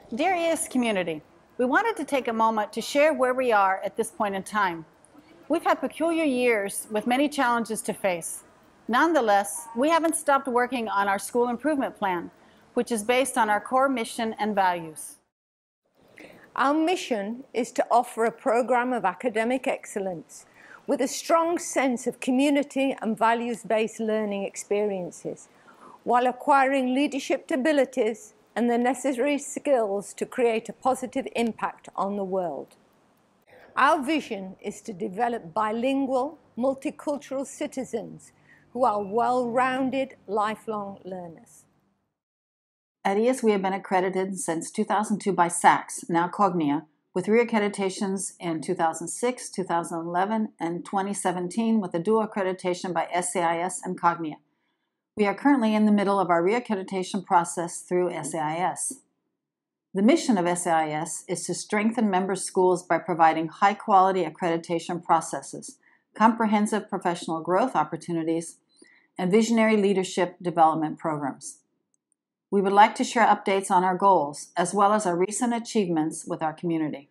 Dear IAS community, we wanted to take a moment to share where we are at this point in time. We've had peculiar years with many challenges to face. Nonetheless, we haven't stopped working on our school improvement plan, which is based on our core mission and values. Our mission is to offer a program of academic excellence with a strong sense of community and values-based learning experiences, while acquiring leadership abilities and the necessary skills to create a positive impact on the world. Our vision is to develop bilingual, multicultural citizens who are well-rounded, lifelong learners. At IAS, we have been accredited since 2002 by SAIS, now Cognia, with reaccreditations in 2006, 2011, and 2017 with a dual accreditation by SAIS and Cognia. We are currently in the middle of our reaccreditation process through SAIS. The mission of SAIS is to strengthen member schools by providing high-quality accreditation processes, comprehensive professional growth opportunities, and visionary leadership development programs. We would like to share updates on our goals, as well as our recent achievements with our community.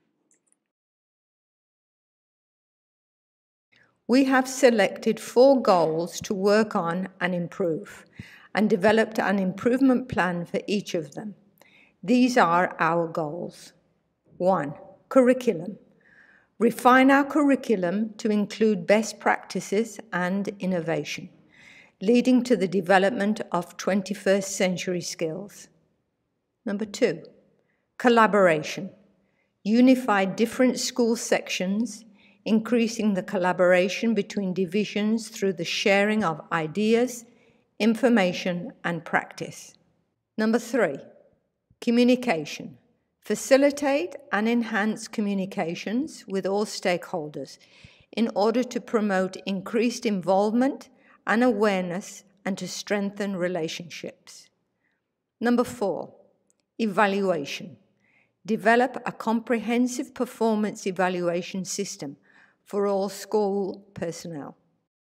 We have selected 4 goals to work on and improve, and developed an improvement plan for each of them. These are our goals. 1. Curriculum. Refine our curriculum to include best practices and innovation, leading to the development of 21st century skills. Number 2. Collaboration. Unify different school sections, increasing the collaboration between divisions through the sharing of ideas, information, and practice. Number 3. Communication. Facilitate and enhance communications with all stakeholders in order to promote increased involvement and awareness and to strengthen relationships. Number 4. Evaluation. Develop a comprehensive performance evaluation system for all school personnel.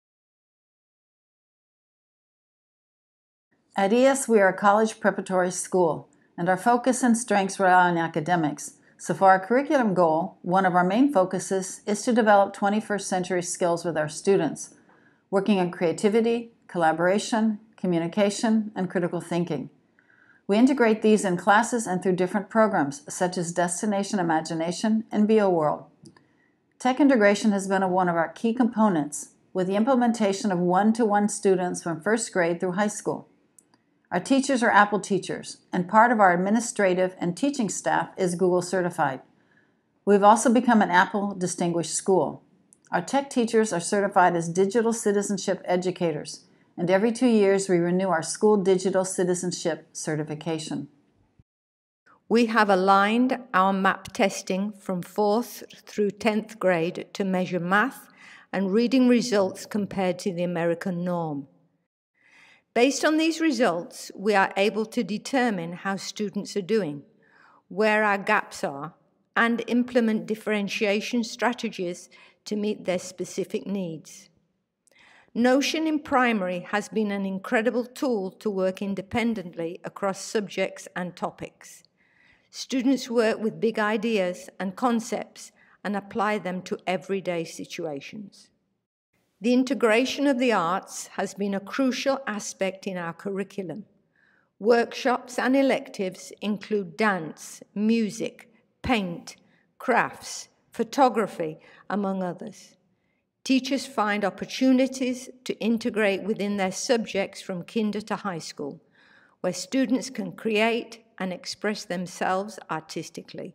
At IAS, we are a college preparatory school, and our focus and strengths rely on academics. So for our curriculum goal, one of our main focuses is to develop 21st century skills with our students, working on creativity, collaboration, communication, and critical thinking. We integrate these in classes and through different programs, such as Destination Imagination and BioWorld. Tech integration has been one of our key components, with the implementation of one-to-one students from first grade through high school. Our teachers are Apple teachers, and part of our administrative and teaching staff is Google certified. We've also become an Apple Distinguished School. Our tech teachers are certified as digital citizenship educators, and every 2 years we renew our school digital citizenship certification. We have aligned our MAP testing from 4th through 10th grade to measure math and reading results compared to the American norm. Based on these results, we are able to determine how students are doing, where our gaps are, and implement differentiation strategies to meet their specific needs. Notion in primary has been an incredible tool to work independently across subjects and topics. Students work with big ideas and concepts and apply them to everyday situations. The integration of the arts has been a crucial aspect in our curriculum. Workshops and electives include dance, music, paint, crafts, photography, among others. Teachers find opportunities to integrate within their subjects from kinder to high school, where students can create and express themselves artistically.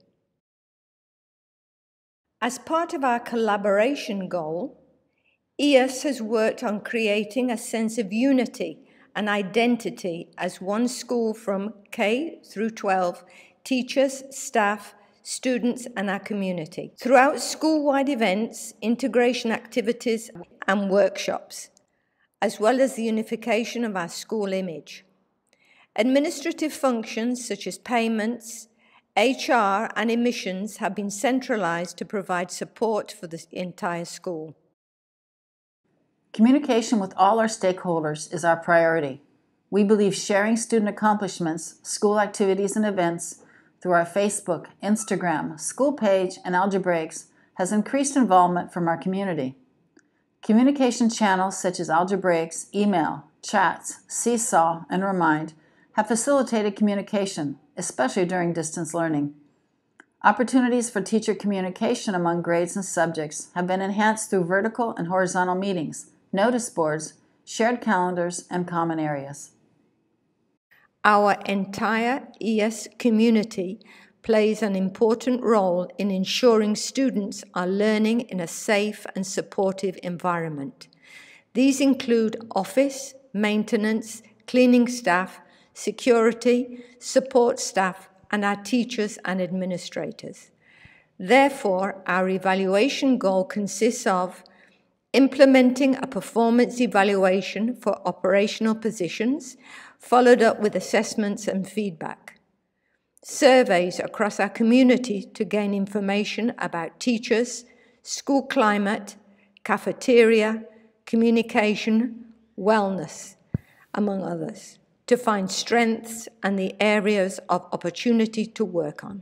As part of our collaboration goal, IAS has worked on creating a sense of unity and identity as one school from K through 12, teachers, staff, students, and our community. Throughout school-wide events, integration activities, and workshops, as well as the unification of our school image. Administrative functions such as payments, HR, and admissions have been centralized to provide support for the entire school. Communication with all our stakeholders is our priority. We believe sharing student accomplishments, school activities, and events through our Facebook, Instagram, school page, and algebraics has increased involvement from our community. Communication channels such as algebraics, email, chats, Seesaw, and Remind have facilitated communication, especially during distance learning. Opportunities for teacher communication among grades and subjects have been enhanced through vertical and horizontal meetings, notice boards, shared calendars, and common areas. Our entire IAS community plays an important role in ensuring students are learning in a safe and supportive environment. These include office, maintenance, cleaning staff, security, support staff, and our teachers and administrators. Therefore, our evaluation goal consists of implementing a performance evaluation for operational positions, followed up with assessments and feedback. Surveys across our community to gain information about teachers, school climate, cafeteria, communication, wellness, among others, to find strengths and the areas of opportunity to work on.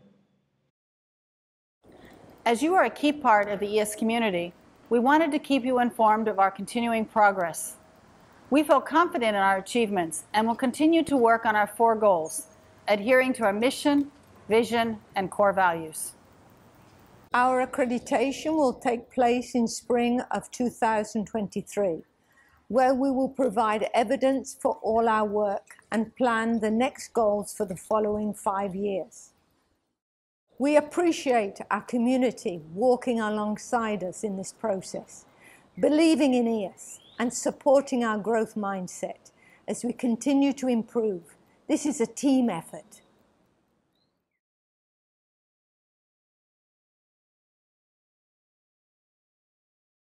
As you are a key part of the IAS community, we wanted to keep you informed of our continuing progress. We feel confident in our achievements and will continue to work on our 4 goals, adhering to our mission, vision, and core values. Our accreditation will take place in spring of 2023, where we will provide evidence for all our work and plan the next goals for the following 5 years. We appreciate our community walking alongside us in this process, believing in IAS and supporting our growth mindset as we continue to improve. This is a team effort.